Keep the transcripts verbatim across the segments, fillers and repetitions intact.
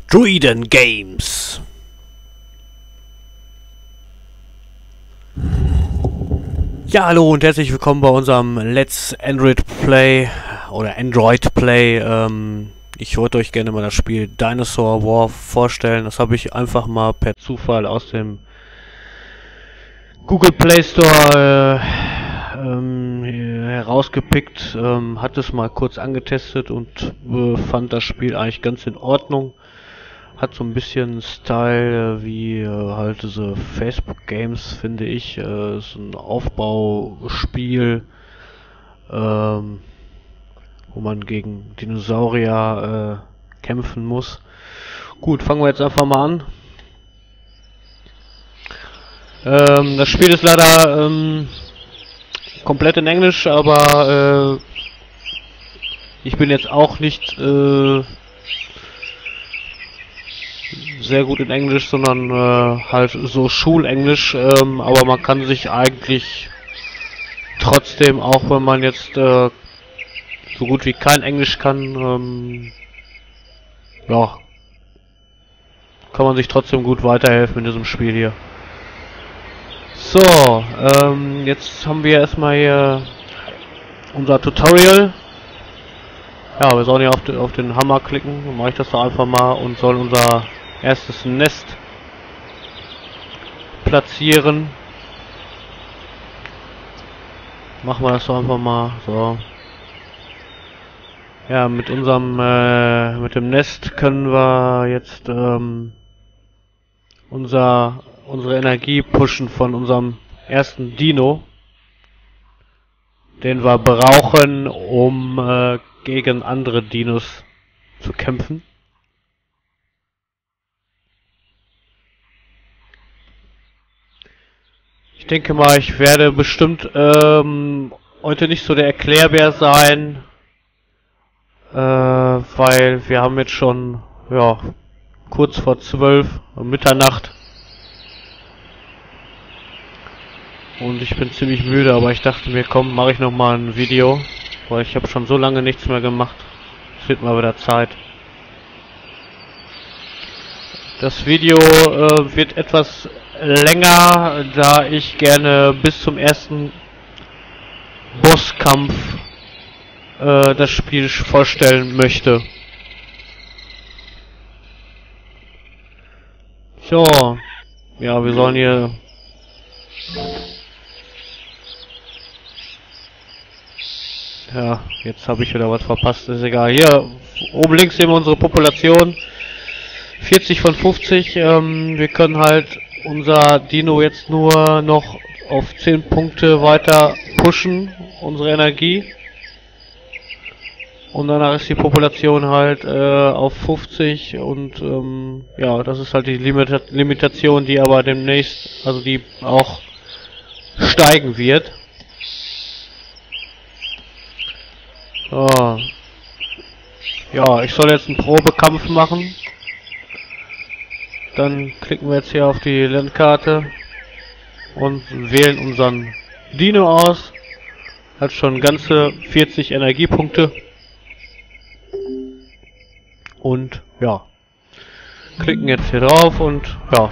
Druiden Games. Ja, hallo und herzlich willkommen bei unserem Let's Android Play oder Android Play. Ähm, ich wollte euch gerne mal das Spiel Dinosaur War vorstellen. Das habe ich einfach mal per Zufall aus dem Google Play Store äh, ähm, herausgepickt, ähm, hat es mal kurz angetestet und äh, fand das Spiel eigentlich ganz in Ordnung. Hat so ein bisschen Style äh, wie äh, halt diese Facebook Games, finde ich. Äh, ist ein Aufbauspiel, ähm, wo man gegen Dinosaurier äh, kämpfen muss. Gut, fangen wir jetzt einfach mal an. Ähm, das Spiel ist leider ähm, komplett in Englisch, aber äh, ich bin jetzt auch nicht äh, sehr gut in Englisch, sondern äh, halt so Schulenglisch, ähm, aber man kann sich eigentlich trotzdem, auch wenn man jetzt äh, so gut wie kein Englisch kann, ähm, ja, kann man sich trotzdem gut weiterhelfen in diesem Spiel hier. So, ähm, jetzt haben wir erstmal hier unser Tutorial. Ja, wir sollen hier auf, de, auf den Hammer klicken, dann mache ich das doch einfach mal und soll unser erstes Nest platzieren. Machen wir das doch einfach mal so. Ja, mit unserem äh, mit dem Nest können wir jetzt ähm, unser unsere Energie pushen von unserem ersten Dino, den wir brauchen, um äh, gegen andere Dinos zu kämpfen. Ich denke mal, ich werde bestimmt ähm, heute nicht so der Erklärbär sein, äh, weil wir haben jetzt schon, ja, kurz vor zwölf, Mitternacht. Und ich bin ziemlich müde, aber ich dachte mir, komm, mache ich nochmal ein Video, weil ich habe schon so lange nichts mehr gemacht. Es wird mal wieder Zeit. Das Video äh, wird etwas länger, da ich gerne bis zum ersten Bosskampf äh, das Spiel vorstellen möchte. So, ja, wir sollen hier ja, jetzt habe ich wieder was verpasst, ist egal. Hier, oben links sehen wir unsere Population. vierzig von fünfzig, ähm, wir können halt unser Dino jetzt nur noch auf zehn Punkte weiter pushen, unsere Energie. Und danach ist die Population halt äh, auf fünfzig und ähm, ja, das ist halt die Limita Limitation, die aber demnächst, also die auch steigen wird. So. Ja, ich soll jetzt einen Probekampf machen. Dann klicken wir jetzt hier auf die Landkarte und wählen unseren Dino aus. Hat schon ganze vierzig Energiepunkte. Und ja, klicken jetzt hier drauf und ja,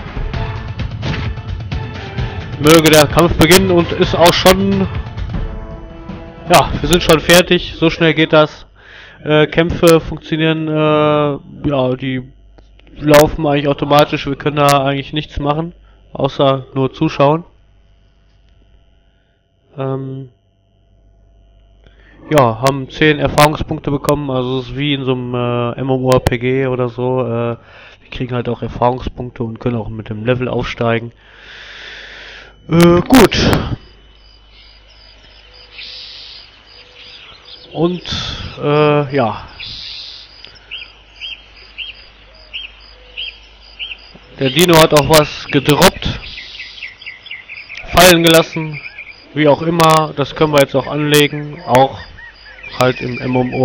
möge der Kampf beginnen und ist auch schon, ja, wir sind schon fertig. So schnell geht das. Äh, Kämpfe funktionieren, äh, ja, die laufen eigentlich automatisch, wir können da eigentlich nichts machen, außer nur zuschauen. Ähm, ja, haben zehn Erfahrungspunkte bekommen, also es ist wie in so einem äh, MMORPG oder so. Äh, wir kriegen halt auch Erfahrungspunkte und können auch mit dem Level aufsteigen. Äh, gut. Und, äh, ja. Der Dino hat auch was gedroppt, fallen gelassen, wie auch immer. Das können wir jetzt auch anlegen, auch halt im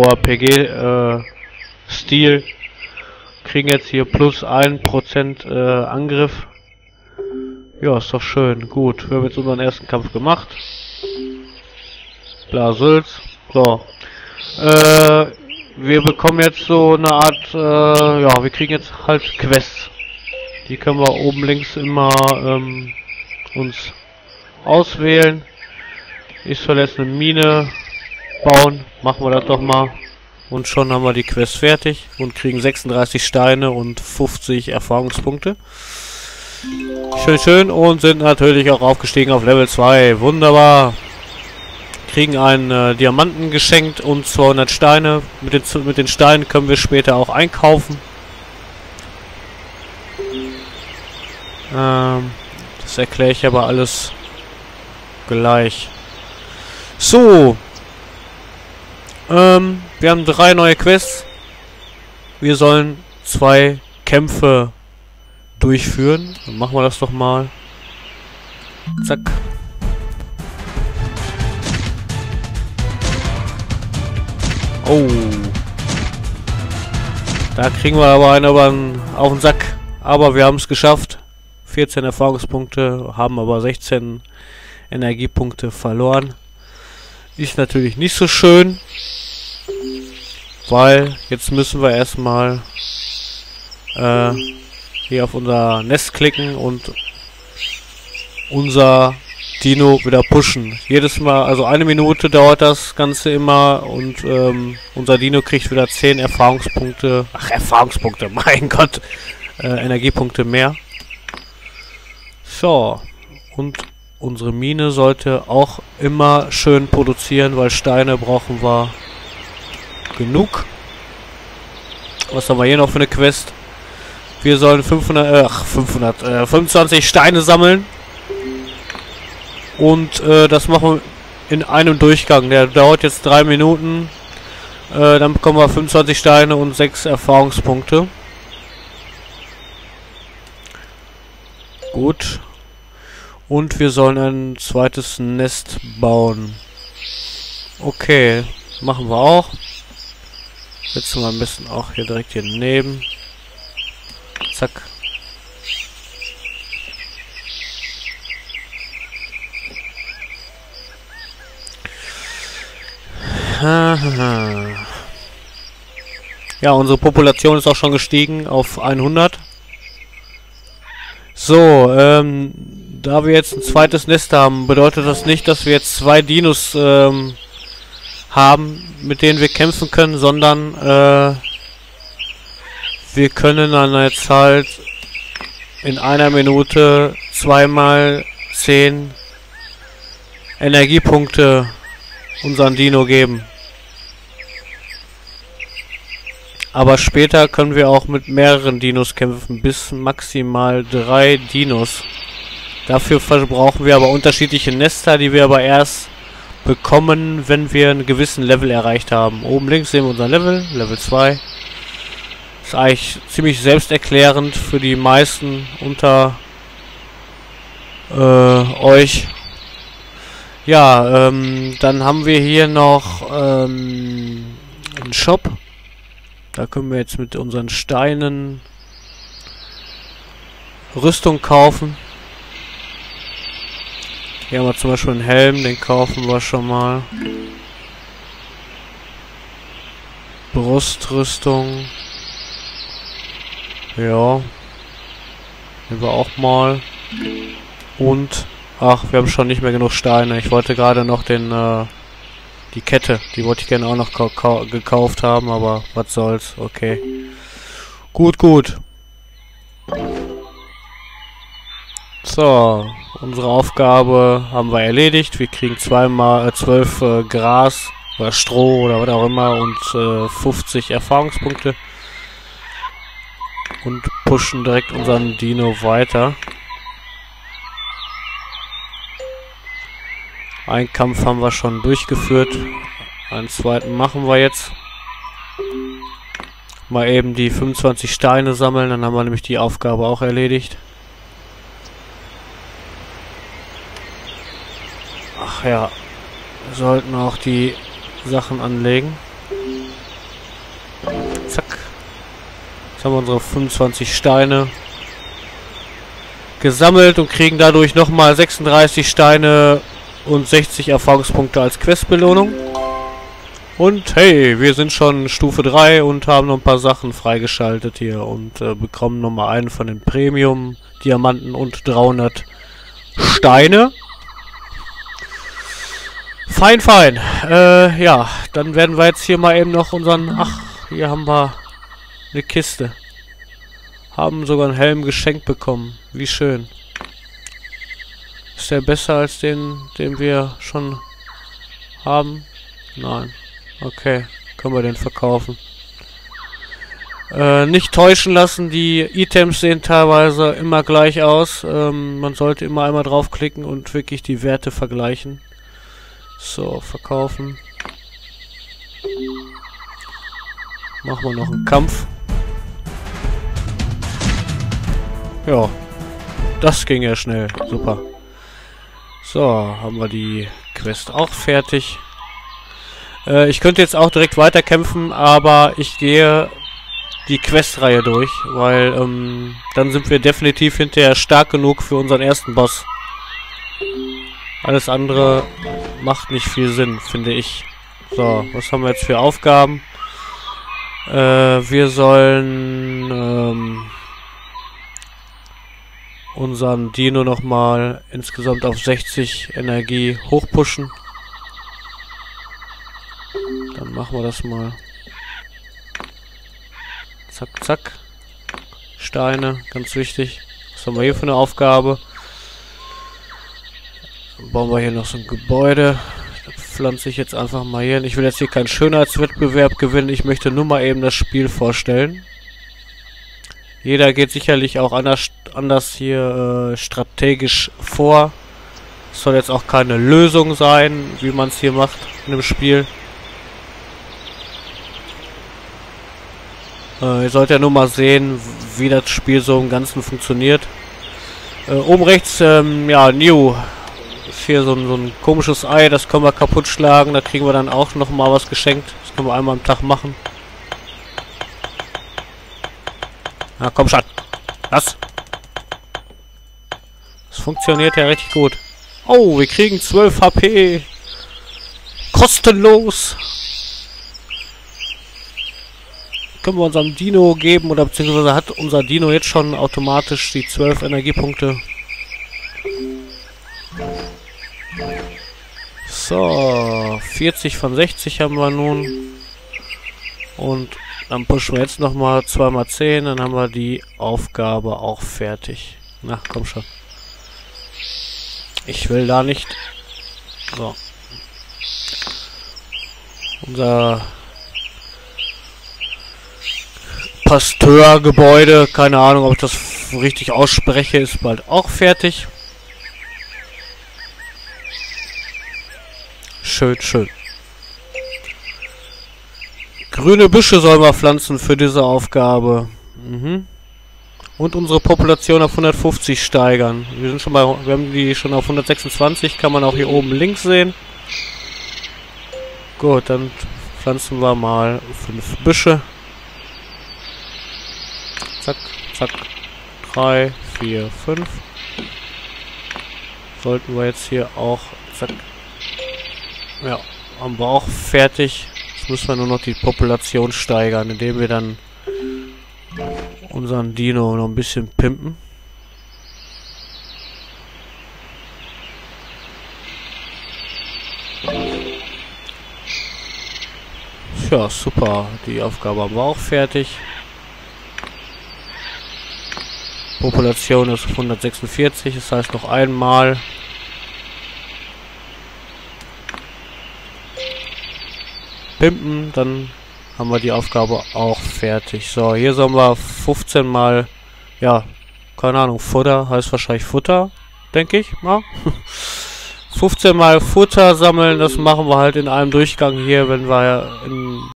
MMORPG-Stil. Äh, kriegen jetzt hier plus ein Prozent äh, Angriff. Ja, ist doch schön. Gut, wir haben jetzt unseren ersten Kampf gemacht. Blasülz. So. Äh, wir bekommen jetzt so eine Art, äh, ja, wir kriegen jetzt halt Quests. Die können wir oben links immer ähm, uns auswählen. Ich soll jetzt eine Mine bauen. Machen wir das doch mal. Und schon haben wir die Quest fertig und kriegen sechsunddreißig Steine und fünfzig Erfahrungspunkte. Schön, schön. Und sind natürlich auch aufgestiegen auf Level zwei. Wunderbar. Kriegen einen äh, Diamanten geschenkt und zweihundert Steine. Mit den, mit den Steinen können wir später auch einkaufen. Ähm, das erkläre ich aber alles gleich. So. Ähm, wir haben drei neue Quests. Wir sollen zwei Kämpfe durchführen. Dann machen wir das doch mal. Zack. Oh. Da kriegen wir aber einen über den, auf den Sack. Aber wir haben es geschafft. vierzehn Erfahrungspunkte, haben aber sechzehn Energiepunkte verloren. Ist natürlich nicht so schön. Weil jetzt müssen wir erstmal äh, hier auf unser Nest klicken und unser Dino wieder pushen. Jedes Mal, also eine Minute dauert das Ganze immer und ähm, unser Dino kriegt wieder zehn Erfahrungspunkte. Ach, Erfahrungspunkte, mein Gott. Äh, Energiepunkte mehr. So. Und unsere Mine sollte auch immer schön produzieren, weil Steine brauchen wir genug. Was haben wir hier noch für eine Quest? Wir sollen fünfhundert, ach, fünfhundert, äh, fünfundzwanzig Steine sammeln. Und äh, das machen wir in einem Durchgang. Der dauert jetzt drei Minuten. Äh, dann bekommen wir fünfundzwanzig Steine und sechs Erfahrungspunkte. Gut. Und wir sollen ein zweites Nest bauen. Okay, machen wir auch. Setzen wir am besten auch hier direkt hier neben. Zack. Ja, unsere Population ist auch schon gestiegen auf hundert. So, ähm, da wir jetzt ein zweites Nest haben, bedeutet das nicht, dass wir jetzt zwei Dinos ähm, haben, mit denen wir kämpfen können, sondern äh, wir können dann jetzt halt in einer Minute zweimal zehn Energiepunkte unseren Dino geben. Aber später können wir auch mit mehreren Dinos kämpfen, bis maximal drei Dinos. Dafür brauchen wir aber unterschiedliche Nester, die wir aber erst bekommen, wenn wir einen gewissen Level erreicht haben. Oben links sehen wir unser Level, Level zwei. Ist eigentlich ziemlich selbsterklärend für die meisten unter äh, euch. Ja, ähm, dann haben wir hier noch ähm, einen Shop. Da können wir jetzt mit unseren Steinen Rüstung kaufen. Hier haben wir zum Beispiel einen Helm, den kaufen wir schon mal. Brustrüstung. Ja. Nehmen wir auch mal. Und, ach, wir haben schon nicht mehr genug Steine. Ich wollte gerade noch den, äh, die Kette, die wollte ich gerne auch noch gekauft haben, aber was soll's, okay. Gut, gut. So, unsere Aufgabe haben wir erledigt. Wir kriegen zweimal äh, zwölf äh, Gras oder Stroh oder was auch immer und äh, fünfzig Erfahrungspunkte. Und pushen direkt unseren Dino weiter. Einen Kampf haben wir schon durchgeführt. Einen zweiten machen wir jetzt. Mal eben die fünfundzwanzig Steine sammeln, dann haben wir nämlich die Aufgabe auch erledigt. Ach ja, wir sollten auch die Sachen anlegen. Zack. Jetzt haben wir unsere fünfundzwanzig Steine gesammelt und kriegen dadurch nochmal sechsunddreißig Steine und sechzig Erfahrungspunkte als Questbelohnung. Und hey, wir sind schon Stufe drei und haben noch ein paar Sachen freigeschaltet hier und äh, bekommen nochmal einen von den Premium-Diamanten und dreihundert Steine. Fein, fein. Äh, ja, dann werden wir jetzt hier mal eben noch unseren... Ach, hier haben wir eine Kiste. Haben sogar einen Helm geschenkt bekommen. Wie schön. Ist der besser als den, den wir schon haben? Nein. Okay, können wir den verkaufen. Äh, nicht täuschen lassen, die Items sehen teilweise immer gleich aus. Ähm, man sollte immer einmal draufklicken und wirklich die Werte vergleichen. So, verkaufen. Machen wir noch einen Kampf. Ja, das ging ja schnell. Super. So, haben wir die Quest auch fertig. Äh, ich könnte jetzt auch direkt weiterkämpfen, aber ich gehe die Questreihe durch, weil ähm, dann sind wir definitiv hinterher stark genug für unseren ersten Boss. Alles andere macht nicht viel Sinn, finde ich. So, was haben wir jetzt für Aufgaben? Äh, wir sollen ähm, unseren Dino nochmal insgesamt auf sechzig Energie hochpushen. Dann machen wir das mal. Zack, zack. Steine, ganz wichtig. Was haben wir hier für eine Aufgabe? Dann bauen wir hier noch so ein Gebäude. Das pflanze ich jetzt einfach mal hier hin. Ich will jetzt hier keinen Schönheitswettbewerb gewinnen. Ich möchte nur mal eben das Spiel vorstellen. Jeder geht sicherlich auch anders, anders hier äh, strategisch vor. Es soll jetzt auch keine Lösung sein, wie man es hier macht in dem Spiel. Äh, ihr sollt ja nur mal sehen, wie das Spiel so im Ganzen funktioniert. Äh, oben rechts, ähm, ja, New. Ist hier so ein, so ein komisches Ei, das können wir kaputt schlagen. Da kriegen wir dann auch noch mal was geschenkt. Das können wir einmal am Tag machen. Na komm schon. Was? Das funktioniert ja richtig gut. Oh, wir kriegen zwölf H P. Kostenlos. Können wir unserem Dino geben, oder beziehungsweise hat unser Dino jetzt schon automatisch die zwölf Energiepunkte. So, vierzig von sechzig haben wir nun. Und dann pushen wir jetzt nochmal zwei mal zehn, dann haben wir die Aufgabe auch fertig. Na, komm schon. Ich will da nicht... So. Unser... Pasteur-Gebäude, keine Ahnung, ob ich das richtig ausspreche, ist bald auch fertig. Schön, schön. Grüne Büsche sollen wir pflanzen für diese Aufgabe. Mhm. Und unsere Population auf hundertfünfzig steigern. Wir sind schon bei, wir haben die schon auf hundertsechsundzwanzig, kann man auch hier oben links sehen. Gut, dann pflanzen wir mal fünf Büsche. Zack, zack. drei, vier, fünf. Sollten wir jetzt hier auch... Zack. Ja, haben wir auch fertig. Jetzt müssen wir nur noch die Population steigern, indem wir dann unseren Dino noch ein bisschen pimpen. Ja, super. Die Aufgabe haben wir auch fertig. Population ist auf hundertsechsundvierzig, das heißt noch einmal. Pimpen, dann haben wir die Aufgabe auch fertig. So, hier sollen wir fünfzehn mal, ja, keine Ahnung, Futter, heißt wahrscheinlich Futter, denke ich mal. fünfzehn mal Futter sammeln, das machen wir halt in einem Durchgang hier, wenn wir in...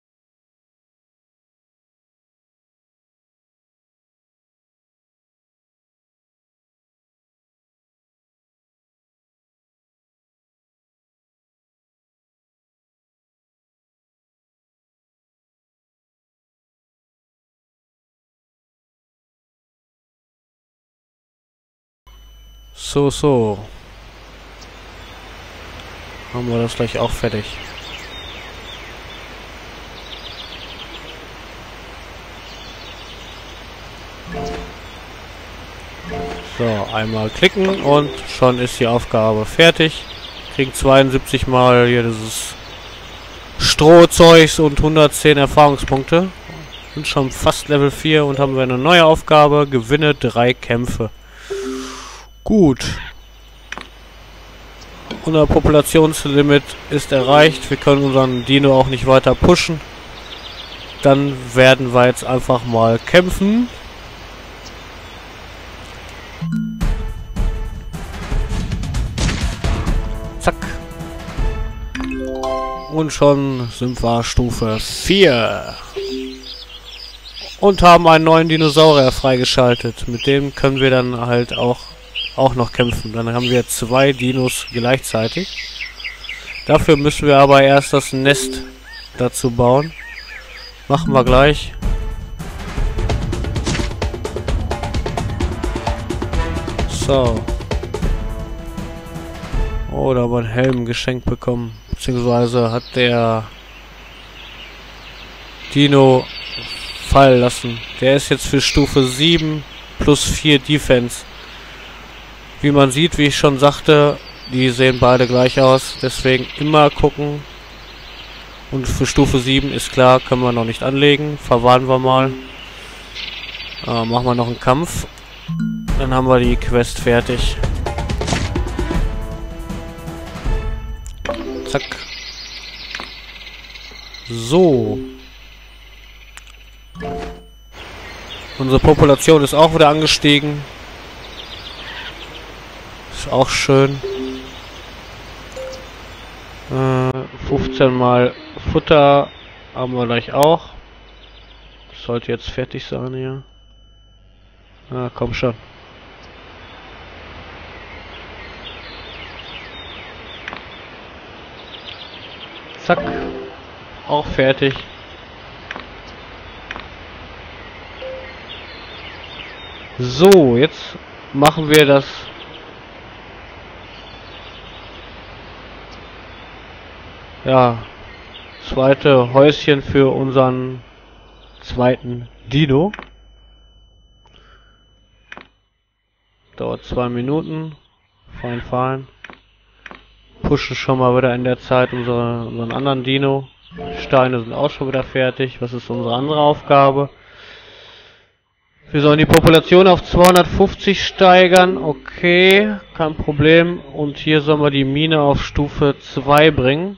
So, so. Haben wir das gleich auch fertig. So, einmal klicken und schon ist die Aufgabe fertig. Kriegen zweiundsiebzig Mal hier dieses Strohzeugs und hundertzehn Erfahrungspunkte. Sind schon fast Level vier und haben wir eine neue Aufgabe. Gewinne drei Kämpfe. Gut. Unser Populationslimit ist erreicht. Wir können unseren Dino auch nicht weiter pushen. Dann werden wir jetzt einfach mal kämpfen. Zack. Und schon sind wir Stufe vier. Und haben einen neuen Dinosaurier freigeschaltet. Mit dem können wir dann halt auch, auch noch kämpfen. Dann haben wir zwei Dinos gleichzeitig. Dafür müssen wir aber erst das Nest dazu bauen. Machen wir gleich. So. Oh, da haben wir einen Helm geschenkt bekommen. Beziehungsweise hat der Dino fallen lassen. Der ist jetzt für Stufe sieben plus vier Defense. Wie man sieht, wie ich schon sagte, die sehen beide gleich aus. Deswegen immer gucken. Und für Stufe sieben ist klar, können wir noch nicht anlegen. Verwahren wir mal. Äh, machen wir noch einen Kampf. Dann haben wir die Quest fertig. Zack. So. Unsere Population ist auch wieder angestiegen. Ist auch schön. Äh, fünfzehn Mal Futter haben wir gleich auch. Das sollte jetzt fertig sein hier. Ah, komm schon. Zack. Auch fertig. So, jetzt machen wir das ja zweite Häuschen für unseren zweiten Dino. Dauert zwei Minuten. Fein, fein. Pushen schon mal wieder in der Zeit unsere, unseren anderen Dino. Steine sind auch schon wieder fertig. Was ist unsere andere Aufgabe? Wir sollen die Population auf zweihundertfünfzig steigern. Okay, kein Problem. Und hier sollen wir die Mine auf Stufe zwei bringen.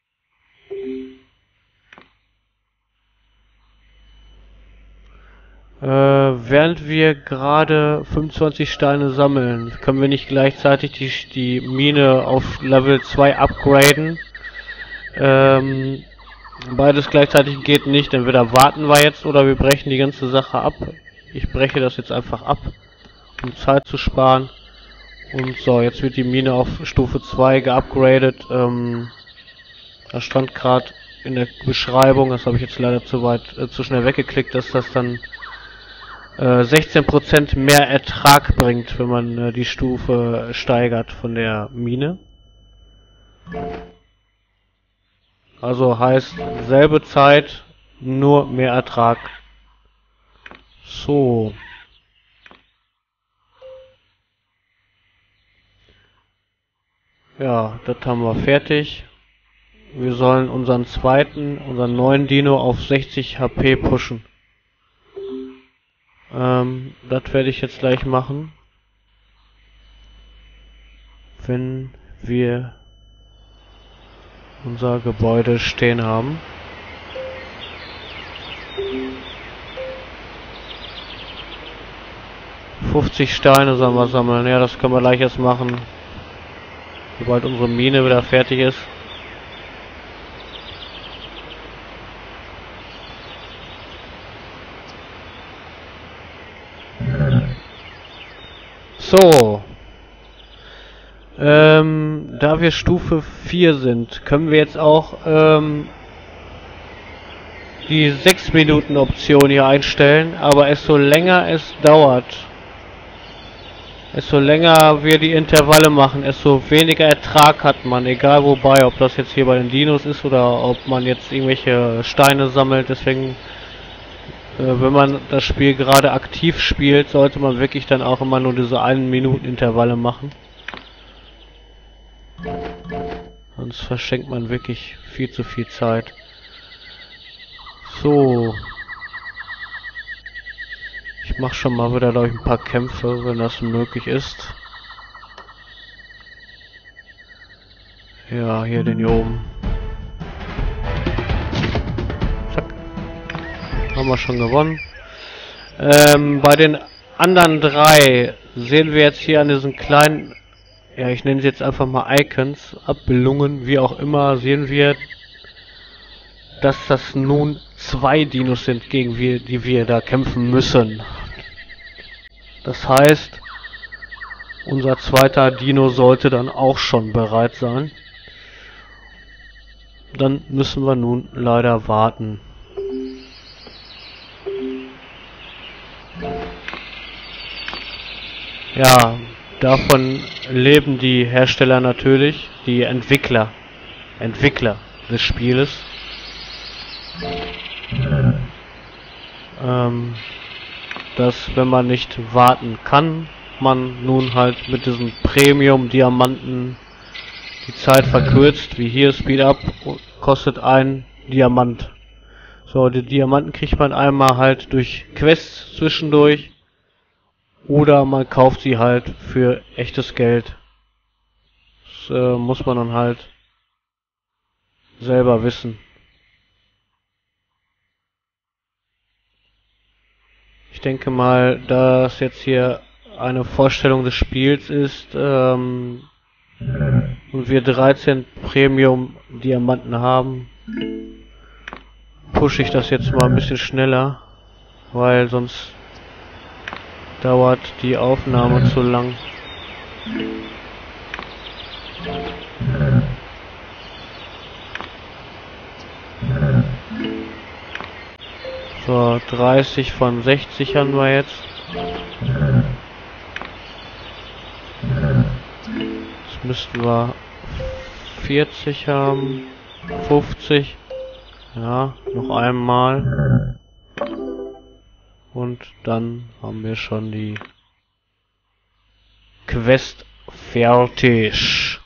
Äh, während wir gerade fünfundzwanzig Steine sammeln, können wir nicht gleichzeitig die, die Mine auf Level zwei upgraden. Ähm, beides gleichzeitig geht nicht. Entweder warten wir jetzt oder wir brechen die ganze Sache ab. Ich breche das jetzt einfach ab, um Zeit zu sparen. Und so, jetzt wird die Mine auf Stufe zwei geupgradet. Ähm, da stand gerade in der Beschreibung, das habe ich jetzt leider zu weit, äh, zu schnell weggeklickt, dass das dann äh, sechzehn Prozent mehr Ertrag bringt, wenn man äh, die Stufe steigert von der Mine. Also heißt, selbe Zeit, nur mehr Ertrag. So. Ja, das haben wir fertig. Wir sollen unseren zweiten, unseren neuen Dino auf sechzig H P pushen. Ähm, das werde ich jetzt gleich machen. Wenn wir unser Gebäude stehen haben. fünfzig Steine sollen wir sammeln. Ja, das können wir gleich erst machen. Sobald unsere Mine wieder fertig ist. So. Ähm, da wir Stufe vier sind, können wir jetzt auch ähm, die sechs Minuten Option hier einstellen, aber desto länger es dauert, desto länger wir die Intervalle machen, desto weniger Ertrag hat man, egal wobei, ob das jetzt hier bei den Dinos ist oder ob man jetzt irgendwelche Steine sammelt. Deswegen Äh, wenn man das Spiel gerade aktiv spielt, sollte man wirklich dann auch immer nur diese einen Minuten Intervalle machen. Sonst verschenkt man wirklich viel zu viel Zeit. So. Ich mache schon mal wieder, glaube ich, ein paar Kämpfe, wenn das möglich ist. Ja, hier den hier oben. Zack. Haben wir schon gewonnen. Ähm, bei den anderen drei sehen wir jetzt hier an diesen kleinen, ja, ich nenne sie jetzt einfach mal Icons, Abbildungen, wie auch immer, sehen wir, dass das nun zwei Dinos sind, gegen wir, die wir da kämpfen müssen. Das heißt, unser zweiter Dino sollte dann auch schon bereit sein. Dann müssen wir nun leider warten. Ja, davon leben die Hersteller natürlich, die Entwickler, Entwickler des Spieles. Ähm, dass, wenn man nicht warten kann, man nun halt mit diesen Premium-Diamanten die Zeit verkürzt, wie hier Speed Up kostet ein Diamant. So, die Diamanten kriegt man einmal halt durch Quests zwischendurch oder man kauft sie halt für echtes Geld. Das äh, muss man dann halt selber wissen. Ich denke mal, dass jetzt hier eine Vorstellung des Spiels ist, ähm, und wir dreizehn Premium-Diamanten haben, pushe ich das jetzt mal ein bisschen schneller, weil sonst dauert die Aufnahme zu lang. So, dreißig von sechzig haben wir jetzt. Jetzt müssten wir vierzig haben. fünfzig. Ja, noch einmal. Und dann haben wir schon die Quest fertig.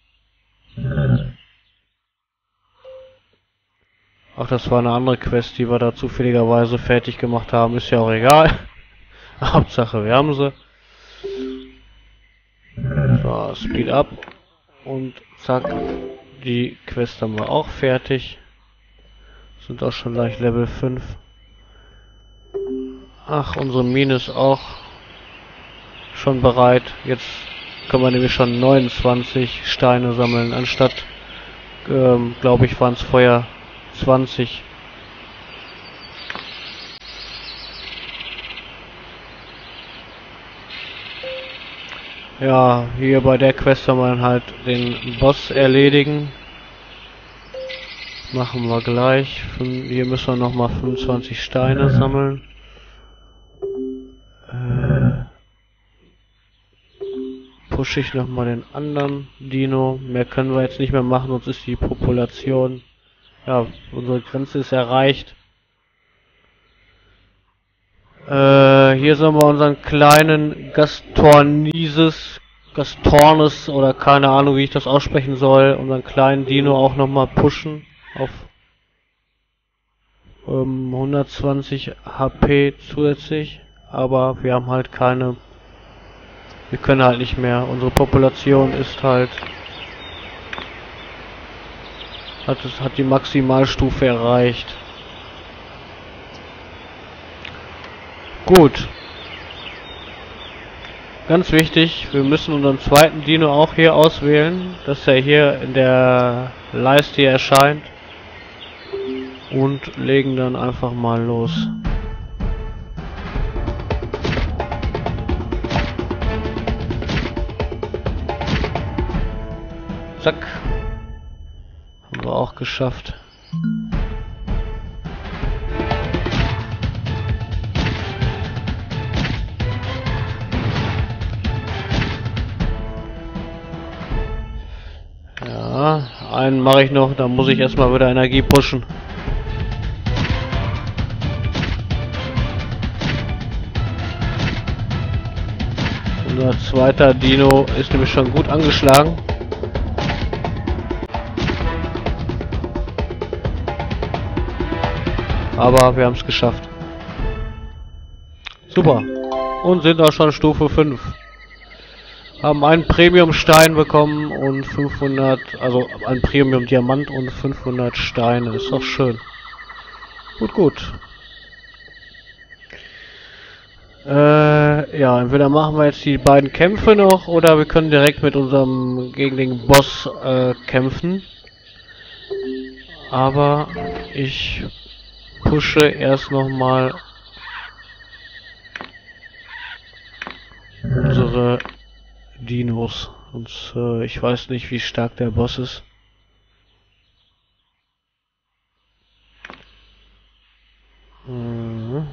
Ach, das war eine andere Quest, die wir da zufälligerweise fertig gemacht haben. Ist ja auch egal. Hauptsache, wir haben sie. So, Speed Up. Und zack, die Quest haben wir auch fertig. Sind auch schon gleich Level fünf. Ach, unsere Mine ist auch schon bereit. Jetzt können wir nämlich schon neunundzwanzig Steine sammeln, anstatt, ähm, glaube ich, waren es vorher zwanzig. Ja, hier bei der Quest soll man halt den Boss erledigen. Machen wir gleich. Hier müssen wir nochmal fünfundzwanzig Steine sammeln. Äh, pushe ich nochmal den anderen Dino. Mehr können wir jetzt nicht mehr machen, sonst ist die Population... Ja, unsere Grenze ist erreicht. Äh, hier sollen wir unseren kleinen Gastornises, Gastornis oder keine Ahnung, wie ich das aussprechen soll, unseren kleinen Dino auch nochmal pushen auf ähm, hundertzwanzig H P zusätzlich. Aber wir haben halt keine, wir können halt nicht mehr. Unsere Population ist halt, hat es hat die Maximalstufe erreicht. Gut. Ganz wichtig, wir müssen unseren zweiten Dino auch hier auswählen, dass er hier in der Leiste hier erscheint. Und legen dann einfach mal los. Zack. Haben wir auch geschafft. Ja, einen mache ich noch, da muss ich erstmal wieder Energie pushen. Unser zweiter Dino ist nämlich schon gut angeschlagen. Aber wir haben es geschafft. Super. Und sind auch schon Stufe fünf. Haben einen Premium-Stein bekommen und fünfhundert, also ein Premium-Diamant und fünfhundert Steine. Ist doch schön. Gut, gut. Äh, ja, entweder machen wir jetzt die beiden Kämpfe noch oder wir können direkt mit unserem gegen den Boss äh, kämpfen. Aber ich pushe erst nochmal unsere Dinos. Und äh, ich weiß nicht, wie stark der Boss ist. Mhm.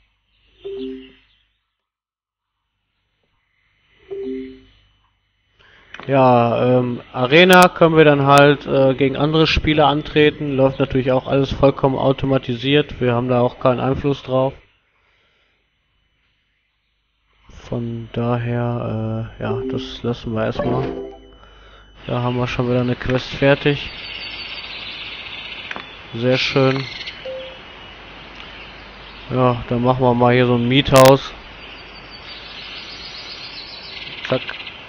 Ja, ähm, Arena können wir dann halt äh, gegen andere Spieler antreten. Läuft natürlich auch alles vollkommen automatisiert. Wir haben da auch keinen Einfluss drauf. Von daher, äh, ja, das lassen wir erstmal. Da haben wir schon wieder eine Quest fertig. Sehr schön. Ja, dann machen wir mal hier so ein Miethaus. Zack.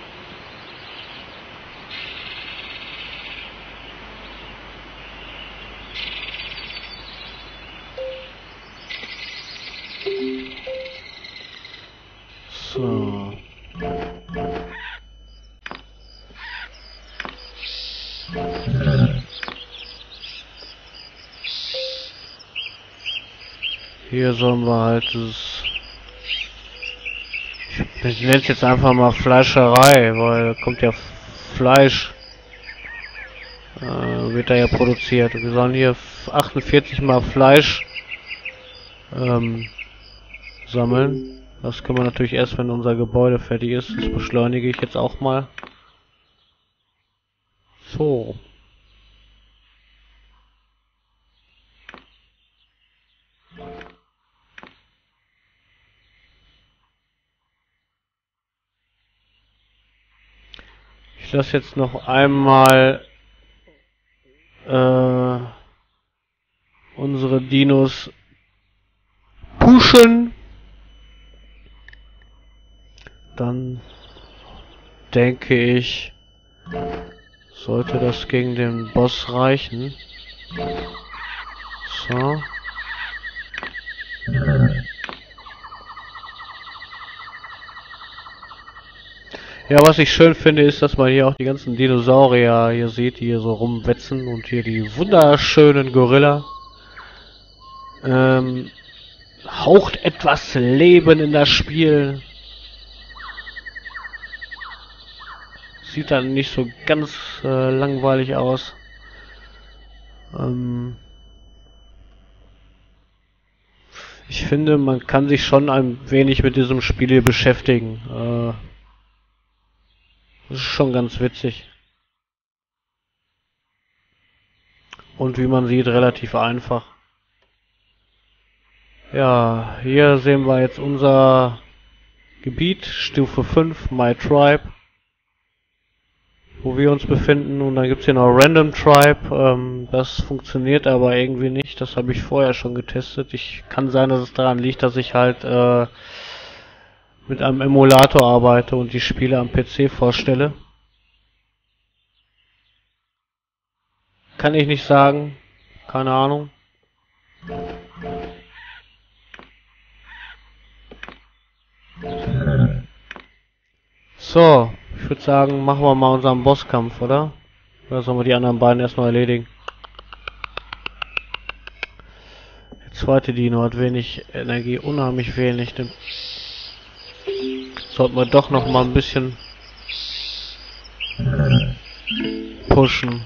So. Hier sollen wir halt das... Ich nenne es jetzt einfach mal Fleischerei, weil da kommt ja Fleisch. Äh, wird da ja produziert. Wir sollen hier achtundvierzig mal Fleisch ähm, sammeln. Das können wir natürlich erst, wenn unser Gebäude fertig ist. Das beschleunige ich jetzt auch mal. So. Ich lasse jetzt noch einmal äh, unsere Dinos pushen. Dann denke ich, sollte das gegen den Boss reichen. So. Ja, was ich schön finde, ist, dass man hier auch die ganzen Dinosaurier hier sieht, die hier so rumwetzen und hier die wunderschönen Gorilla. Ähm, haucht etwas Leben in das Spiel. Sieht dann nicht so ganz äh, langweilig aus. Ähm ich finde, man kann sich schon ein wenig mit diesem Spiel hier beschäftigen. Äh das ist schon ganz witzig. Und wie man sieht, relativ einfach. Ja, hier sehen wir jetzt unser Gebiet, Stufe fünf, My Tribe. Wo wir uns befinden, und dann gibt es hier noch Random Tribe, ähm, das funktioniert aber irgendwie nicht, das habe ich vorher schon getestet. Ich kann sein, dass es daran liegt, dass ich halt äh, mit einem Emulator arbeite und die Spiele am P C vorstelle. Kann ich nicht sagen, keine Ahnung. So, ich würde sagen, machen wir mal unseren Bosskampf, oder? Oder sollen wir die anderen beiden erstmal erledigen? Der zweite Dino hat wenig Energie, unheimlich wenig. Den sollten wir doch noch mal ein bisschen pushen.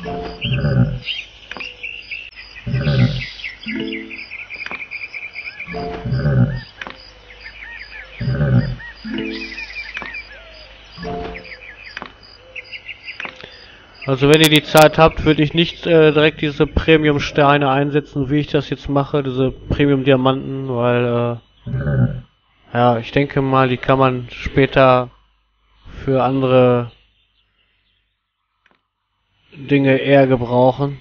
Also wenn ihr die Zeit habt, würde ich nicht äh, direkt diese Premium-Steine einsetzen, wie ich das jetzt mache, diese Premium-Diamanten, weil äh, Ja, ich denke mal, die kann man später für andere Dinge eher gebrauchen.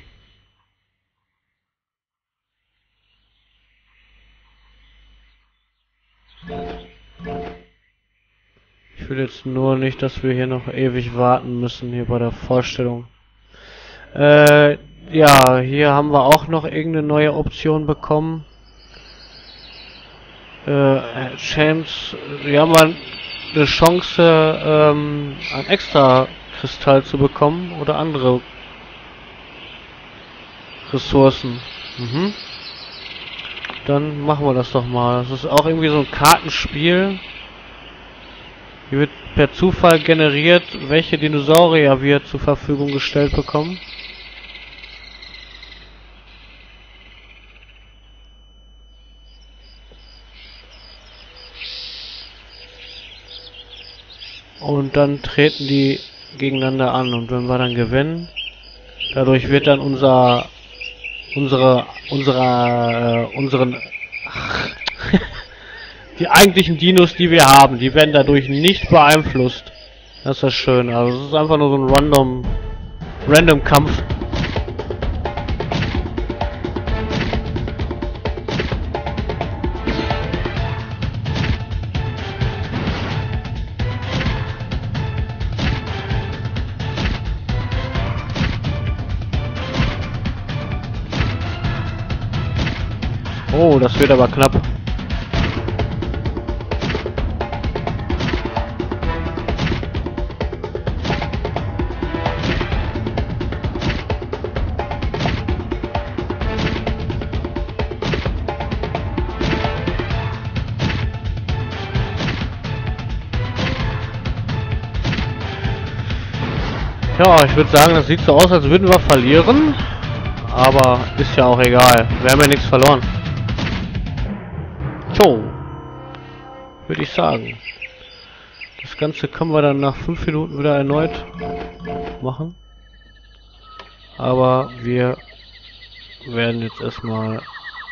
Ich will jetzt nur nicht, dass wir hier noch ewig warten müssen, hier bei der Vorstellung. Äh, ja, hier haben wir auch noch irgendeine neue Option bekommen. Äh, Chance, wir haben mal eine Chance, ähm, ein extra Kristall zu bekommen oder andere Ressourcen. Mhm. Dann machen wir das doch mal. Das ist auch irgendwie so ein Kartenspiel. Hier wird per Zufall generiert, welche Dinosaurier wir zur Verfügung gestellt bekommen. Und dann treten die gegeneinander an. Und wenn wir dann gewinnen, dadurch wird dann unser, unsere, unserer, äh, unseren, ach, die eigentlichen Dinos, die wir haben, die werden dadurch nicht beeinflusst. Das ist das Schöne. Also es ist einfach nur so ein random, random Kampf. Oh, das wird aber knapp. Ja, ich würde sagen, das sieht so aus, als würden wir verlieren. Aber ist ja auch egal. Wir haben ja nichts verloren. So, würde ich sagen. Das Ganze können wir dann nach fünf Minuten wieder erneut machen. Aber wir werden jetzt erstmal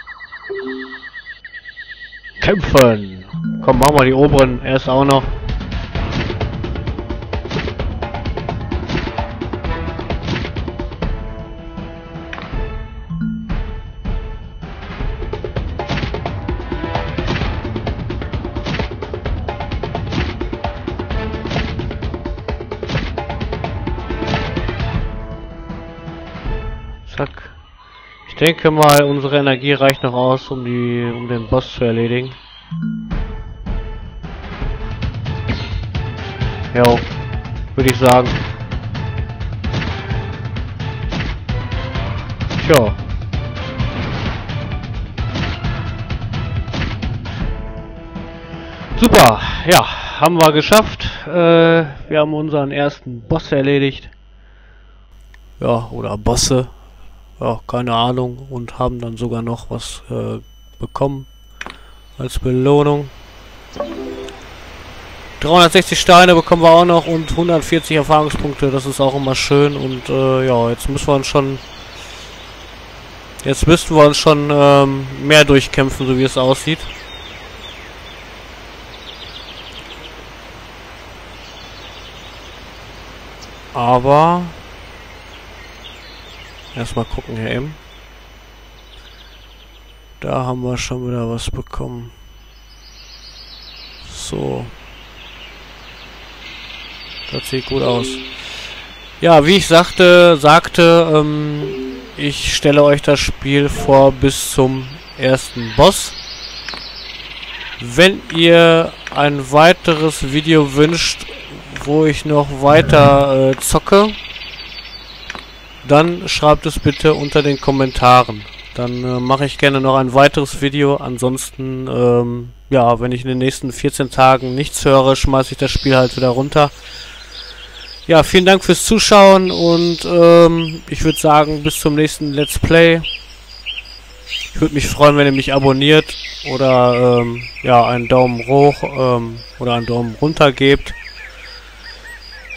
kämpfen. Komm, machen wir die oberen erst auch noch. Zack. Ich denke mal, unsere Energie reicht noch aus, um die, um den Boss zu erledigen. Jo, würde ich sagen. Tja. Super, ja, haben wir geschafft. Äh, wir haben unseren ersten Boss erledigt. Ja, oder Bosse. Ja, keine Ahnung. Und haben dann sogar noch was äh, bekommen als Belohnung. dreihundertsechzig Steine bekommen wir auch noch und hundertvierzig Erfahrungspunkte. Das ist auch immer schön. Und äh, ja, jetzt müssen wir uns schon... Jetzt müssten wir uns schon ähm, mehr durchkämpfen, so wie es aussieht. Aber... Erstmal gucken hier eben. Da haben wir schon wieder was bekommen. So. Das sieht gut aus. Ja, wie ich sagte, sagte, ähm, ich stelle euch das Spiel vor bis zum ersten Boss. Wenn ihr ein weiteres Video wünscht, wo ich noch weiter äh, zocke, dann schreibt es bitte unter den Kommentaren. Dann äh, mache ich gerne noch ein weiteres Video. Ansonsten, ähm, ja, wenn ich in den nächsten vierzehn Tagen nichts höre, schmeiße ich das Spiel halt wieder runter. Ja, vielen Dank fürs Zuschauen und ähm, ich würde sagen, bis zum nächsten Let's Play. Ich würde mich freuen, wenn ihr mich abonniert oder ähm, ja, einen Daumen hoch ähm, oder einen Daumen runter gebt.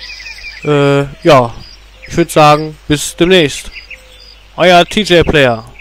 Äh, ja. Ich würde sagen, bis demnächst. Euer T J Player.